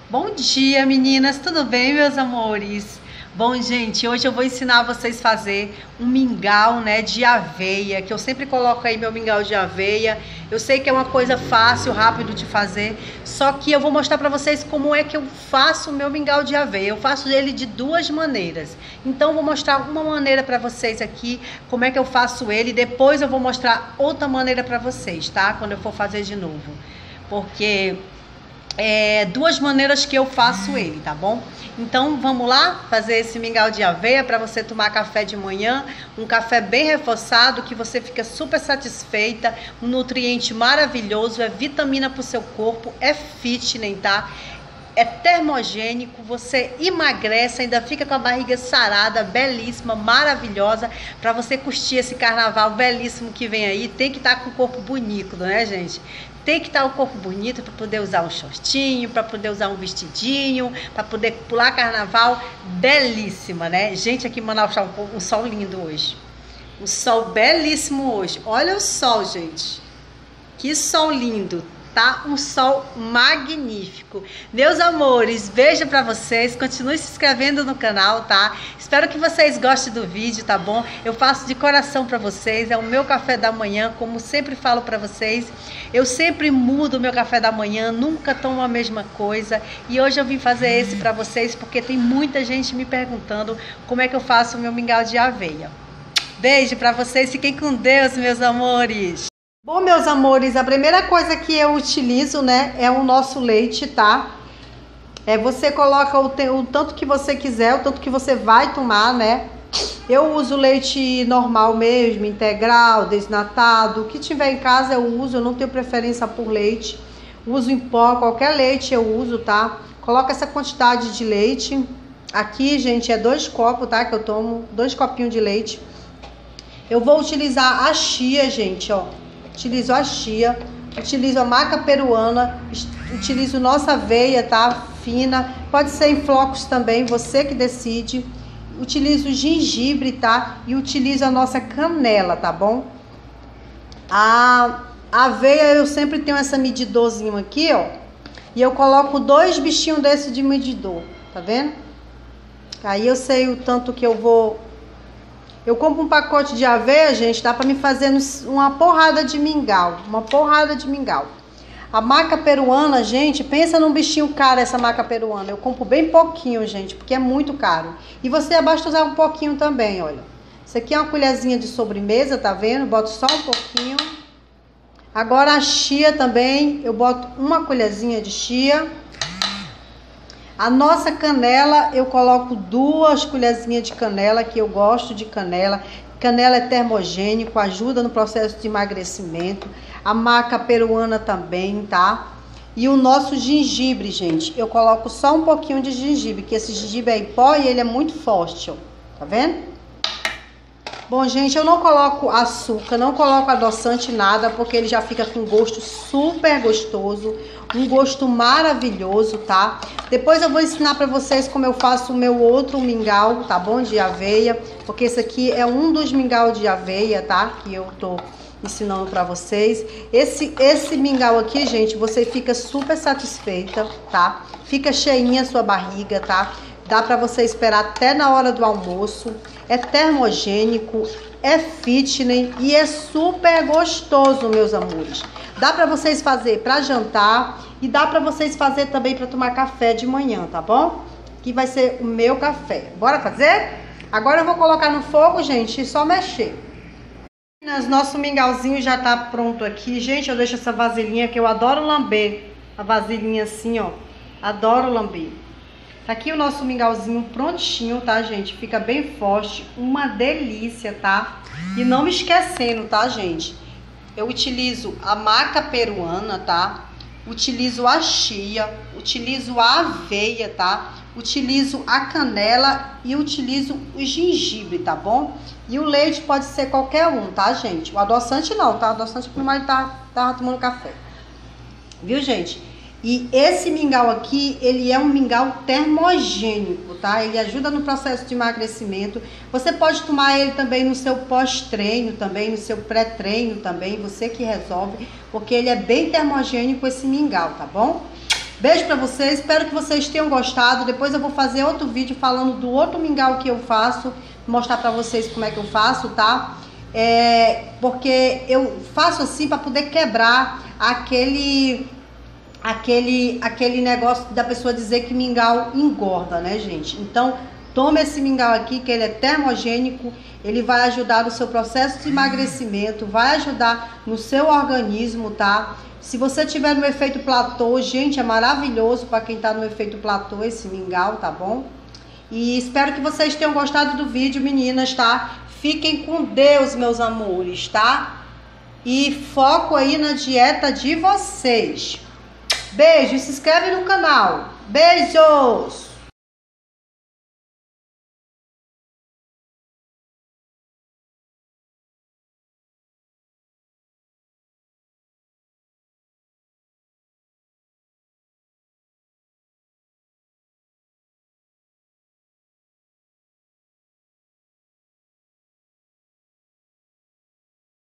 Bom dia, meninas, tudo bem, meus amores? Bom, gente, hoje eu vou ensinar vocês a fazer um mingau, né, de aveia, que eu sempre coloco aí meu mingau de aveia. Eu sei que é uma coisa fácil, rápido de fazer, só que eu vou mostrar pra vocês como é que eu faço o meu mingau de aveia. Eu faço ele de duas maneiras. Então, eu vou mostrar uma maneira pra vocês aqui, como é que eu faço ele, depois eu vou mostrar outra maneira pra vocês, tá? Quando eu for fazer de novo. Porque duas maneiras que eu faço ele, tá bom? Então vamos lá fazer esse mingau de aveia para você tomar café de manhã, um café bem reforçado que você fica super satisfeita, um nutriente maravilhoso, é vitamina para o seu corpo, é fitness, tá? É termogênico, você emagrece, ainda fica com a barriga sarada, belíssima, maravilhosa, para você curtir esse carnaval belíssimo que vem aí. Tem que estar com o corpo bonito, né, gente? Tem que estar o corpo bonito para poder usar um shortinho, para poder usar um vestidinho, para poder pular carnaval belíssima, né? Gente, aqui em Manaus está um sol lindo hoje. Um sol belíssimo hoje. Olha o sol, gente. Que sol lindo. Tá um sol magnífico. Meus amores, beijo pra vocês, continue se inscrevendo no canal, tá? Espero que vocês gostem do vídeo, tá bom? Eu faço de coração pra vocês, é o meu café da manhã, como sempre falo pra vocês. Eu sempre mudo o meu café da manhã, nunca tomo a mesma coisa. E hoje eu vim fazer esse pra vocês, porque tem muita gente me perguntando como é que eu faço o meu mingau de aveia. Beijo pra vocês, fiquem com Deus, meus amores. Bom, meus amores, a primeira coisa que eu utilizo, né, é o nosso leite, tá? Você coloca o tanto que você quiser, o tanto que você vai tomar, né? Eu uso leite normal mesmo, integral, desnatado, o que tiver em casa eu uso, eu não tenho preferência por leite. Uso em pó, qualquer leite eu uso, tá? Coloca essa quantidade de leite. Aqui, gente, é 2 copos, tá? Que eu tomo, 2 copinhos de leite. Eu vou utilizar a chia, gente, ó. Utilizo a chia, utilizo a maca peruana, utilizo nossa aveia, tá? Fina, pode ser em flocos também, você que decide. Utilizo o gengibre, tá? E utilizo a nossa canela, tá bom? A aveia eu sempre tenho essa medidorzinho aqui, ó. E eu coloco 2 bichinhos desse de medidor, tá vendo? Aí eu sei o tanto que eu vou... Eu compro um pacote de aveia, gente, dá pra me fazer uma porrada de mingau. Uma porrada de mingau. A maca peruana, gente, pensa num bichinho caro essa maca peruana. Eu compro bem pouquinho, gente, porque é muito caro. E você basta usar um pouquinho também, olha. Isso aqui é uma colherzinha de sobremesa, tá vendo? Boto só um pouquinho. Agora a chia também, eu boto uma colherzinha de chia. A nossa canela, eu coloco 2 colherzinhas de canela, que eu gosto de canela. Canela é termogênico, ajuda no processo de emagrecimento. A maca peruana também, tá? E o nosso gengibre, gente, eu coloco só um pouquinho de gengibre, que esse gengibre é em pó e ele é muito forte, ó. Tá vendo? Bom, gente, eu não coloco açúcar, não coloco adoçante, nada, porque ele já fica com gosto super gostoso, um gosto maravilhoso, tá? Depois eu vou ensinar pra vocês como eu faço o meu outro mingau, tá bom? De aveia, porque esse aqui é um dos mingau de aveia, tá? Que eu tô ensinando pra vocês. Esse mingau aqui, gente, você fica super satisfeita, tá? Fica cheinha a sua barriga, tá? Dá pra você esperar até na hora do almoço. É termogênico, é fitness e é super gostoso, meus amores. Dá pra vocês fazer pra jantar e dá pra vocês fazer também pra tomar café de manhã, tá bom? Que vai ser o meu café. Bora fazer? Agora eu vou colocar no fogo, gente, e só mexer. Nosso mingauzinho já tá pronto aqui. Gente, eu deixo essa vasilhinha que eu adoro lamber. A vasilhinha assim, ó. Adoro lamber. Tá aqui o nosso mingauzinho prontinho, tá, gente? Fica bem forte, uma delícia, tá? E não me esquecendo, tá, gente? Eu utilizo a maca peruana, tá? Utilizo a chia, utilizo a aveia, tá? Utilizo a canela e utilizo o gengibre, tá bom? E o leite pode ser qualquer um, tá, gente? O adoçante não, tá? O adoçante pro marido tá tomando café. Viu, gente? E esse mingau aqui, ele é um mingau termogênico, tá? Ele ajuda no processo de emagrecimento. Você pode tomar ele também no seu pós-treino, também no seu pré-treino também, você que resolve, porque ele é bem termogênico esse mingau, tá bom? Beijo pra vocês, espero que vocês tenham gostado. Depois eu vou fazer outro vídeo falando do outro mingau que eu faço, mostrar pra vocês como é que eu faço, tá? Porque eu faço assim pra poder quebrar aquele negócio da pessoa dizer que mingau engorda, né, gente? Então, tome esse mingau aqui, que ele é termogênico, ele vai ajudar no seu processo de emagrecimento, vai ajudar no seu organismo, tá? Se você tiver no efeito platô, gente, é maravilhoso para quem tá no efeito platô esse mingau, tá bom? E espero que vocês tenham gostado do vídeo, meninas, tá? Fiquem com Deus, meus amores, tá? E foco aí na dieta de vocês. Beijo, se inscreve no canal. Beijos!